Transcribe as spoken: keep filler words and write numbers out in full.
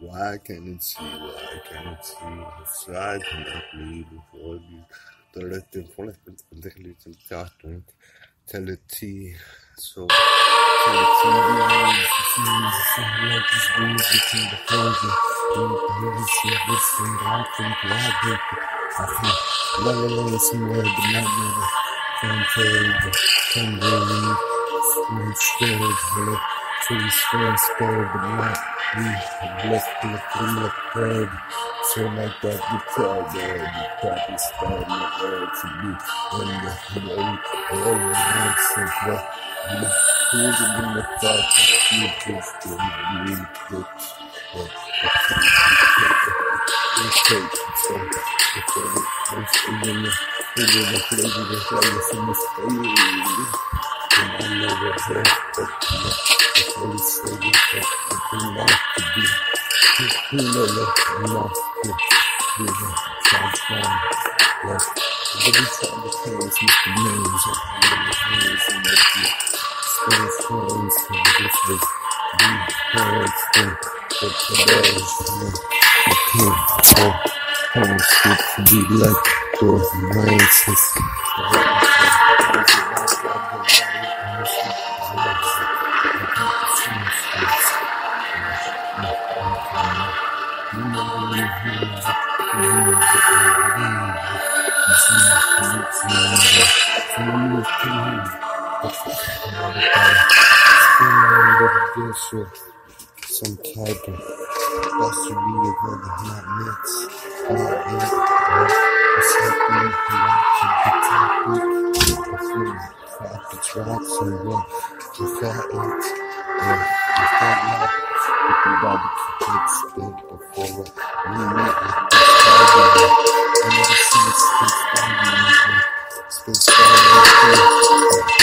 Why can't it see? Why can't it see? So I cannot believe before you. The little forest, the little cartoon, tell it tea. So tell it tea. Like this music in the frozen. You see this thing. I think I think I think la la la somewhere, but not never. Can't tell you. Can't believe. Sweet story. Tree stand still, but not we blessed in the free of bread. So like that, you tell there, you probably start in the world to be in the road, all the nonsense, what you who's in the thought to see this thing, you really good, but it's take, so it's a first thing in the figure, the flavor, the flavor, in the stage, and I know what's there, but it's really steady, but it's enough to be. You know, enough to be the transform. Yes, every time the parents used to names of the names and the spell stories and this was the parents and the today, you know, the kids, the parents should be like those minds. Some type of buster read where the not mix, not it, or something reaction to topic, or from fact it's rocks and what you thought it, or you thought not, if you barbecue kids did before we met with this target, I never see it space fighting, space fighting,